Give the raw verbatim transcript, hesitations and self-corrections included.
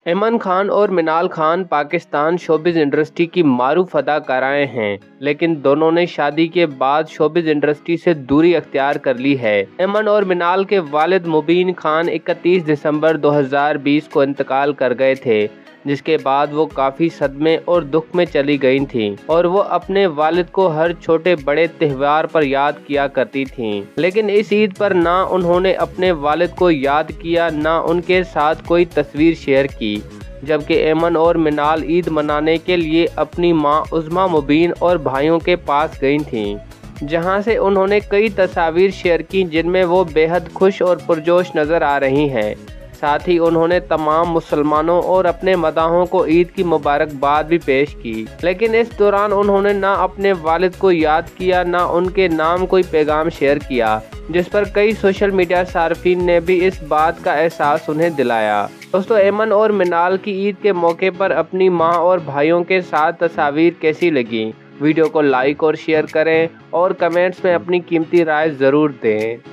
ایمن خان اور Minal Khan Pakistan showbiz industry کی معروف اداکارائیں ہیں، لیکن دونوں نے شادی کے بعد شوبز انڈسٹری سے دوری اختیار کر لی ہے۔ ایمن اور منال کے والد مبین خان اکتیس دسمبر دو ہزار بیس کو انتقال کر گئے تھے، جس کے بعد وہ کافی صدمے اور دکھ میں چلی گئی تھیں اور وہ اپنے والد کو ہر چھوٹے بڑے تہوار پر یاد کیا کرتی تھیں، لیکن اس عید پر نہ انہوں نے اپنے والد کو یاد کیا نہ ان کے ساتھ کوئی تصویر شیئر کی، جبکہ ایمن اور منال عید منانے کے لیے اپنی ماں عظمیٰ مبین اور بھائیوں کے پاس گئی تھیں، جہاں سے انہوں نے کئی تصاویر شیئر کی جن میں وہ بے حد خوش اور پرجوش نظر آ رہی ہیں۔ ساتھ ہی انہوں نے تمام مسلمانوں اور اپنے مداحوں کو عید کی مبارکباد بھی پیش کی، لیکن اس دوران انہوں نے نہ اپنے والد کو یاد کیا نہ ان کے نام کوئی پیغام شیئر کیا، جس پر کئی سوشل میڈیا صارفین نے بھی اس بات کا احساس انہیں دلایا۔ دوستو، ایمن اور منال کی عید کے موقع پر اپنی ماں اور بھائیوں کے ساتھ تصاویر کیسی لگیں؟ ویڈیو کو لائک اور شیئر کریں اور کمنٹس میں اپنی قیمتی رائے ضرور دیں۔